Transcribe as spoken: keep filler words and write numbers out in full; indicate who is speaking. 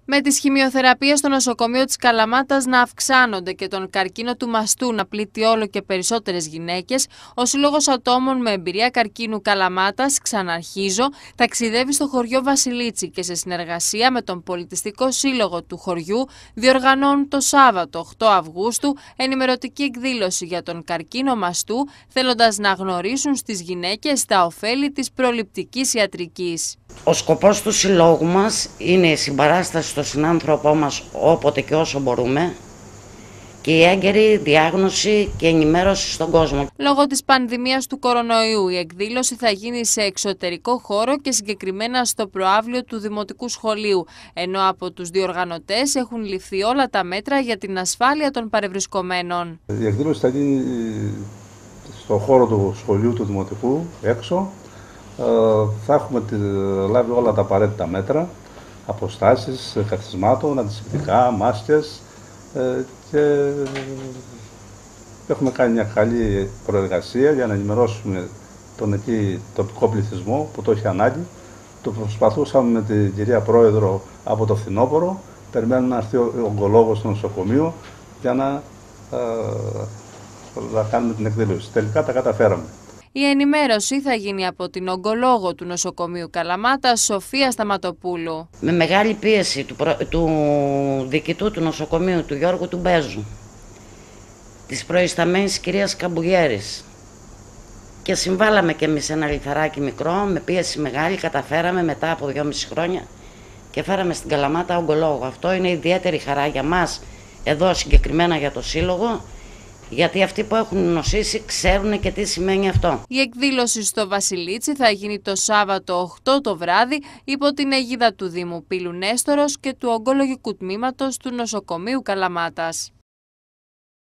Speaker 1: Με τις χημειοθεραπείες στο νοσοκομείο της Καλαμάτας να αυξάνονται και τον καρκίνο του μαστού να πλήττει όλο και περισσότερες γυναίκες, ο Σύλλογος Ατόμων με Εμπειρία Καρκίνου Καλαμάτας, ξαναρχίζω, ταξιδεύει στο χωριό Βασιλίτσι και σε συνεργασία με τον Πολιτιστικό Σύλλογο του χωριού διοργανώνουν το Σάββατο οκτώ Αυγούστου ενημερωτική εκδήλωση για τον καρκίνο μαστού, θέλοντας να γνωρίσουν στις γυναίκες τα ωφέλη της προληπτικής ιατρικής.
Speaker 2: Ο σκοπός του συλλόγου μας είναι η συμπαράσταση στον συνάνθρωπό μας όποτε και όσο μπορούμε και η έγκαιρη διάγνωση και ενημέρωση στον κόσμο.
Speaker 1: Λόγω της πανδημίας του κορονοϊού, η εκδήλωση θα γίνει σε εξωτερικό χώρο και συγκεκριμένα στο προαύλιο του Δημοτικού Σχολείου, ενώ από τους διοργανωτές έχουν ληφθεί όλα τα μέτρα για την ασφάλεια των παρευρισκομένων.
Speaker 3: Η εκδήλωση θα γίνει στο χώρο του σχολείου του Δημοτικού, έξω. Θα έχουμε λάβει όλα τα απαραίτητα μέτρα, αποστάσεις, καθισμάτων, αντισηπτικά, μάσκες και έχουμε κάνει μια καλή προεργασία για να ενημερώσουμε τον εκεί τοπικό πληθυσμό που το έχει ανάγκη. Το προσπαθούσαμε με την κυρία Πρόεδρο από το φθινόπωρο, περιμένουμε να έρθει ο ογκολόγος στο νοσοκομείο για να, να κάνουμε την εκδήλωση. Τελικά τα καταφέραμε.
Speaker 1: Η ενημέρωση θα γίνει από την ογκολόγο του νοσοκομείου Καλαμάτας, Σοφία Σταματοπούλου.
Speaker 2: Με μεγάλη πίεση του, προ... του διοικητού του νοσοκομείου, του Γιώργου του Μπέζου, της προϊσταμένης κυρίας Καμπουγέρης, και συμβάλαμε και εμείς ένα λιθαράκι μικρό, με πίεση μεγάλη, καταφέραμε μετά από δυόμιση χρόνια και φέραμε στην Καλαμάτα ογκολόγο. Αυτό είναι ιδιαίτερη χαρά για μας, εδώ συγκεκριμένα για το Σύλλογο, γιατί αυτοί που έχουν νοσήσει ξέρουν και τι σημαίνει αυτό.
Speaker 1: Η εκδήλωση στο Βασιλίτσι θα γίνει το Σάββατο οκτώ το βράδυ υπό την αιγίδα του Δήμου Πύλου Νέστορος και του Ογκολογικού Τμήματος του Νοσοκομείου Καλαμάτας.